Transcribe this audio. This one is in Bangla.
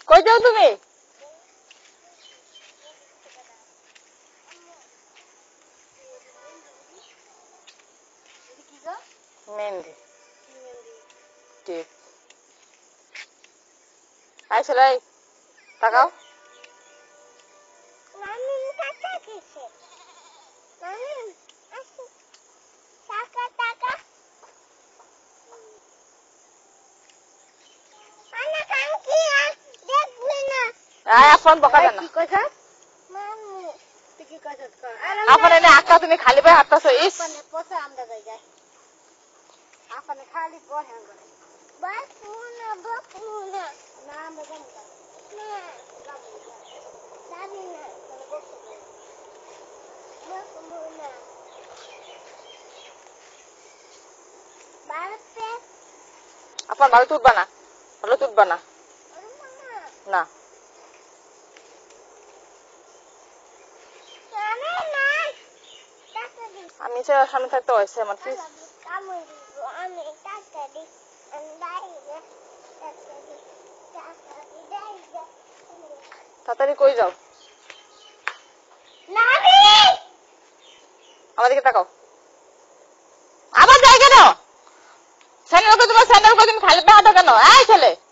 কই যাও তুমি? মেহেন্দি ঠিক। আই চলাই তাকাও। এখন বকা দেন না। আপন এনে আক্কা তুমি খালি পায়ে হাঁটতাছো। ইস খালি আপনার ভালো তুলবা না, ভালো তুলবা না। না আমি সামনে থাকতে হয়েছে আমার কি। তাড়াতাড়ি কই যাও? আমাদেরকে তাকাও। আবার যাই কেন? স্যান্ডেল করে তোমার স্যান্ডেল করে তুমি খালি পা হাঁটো কেন? এই ছেলে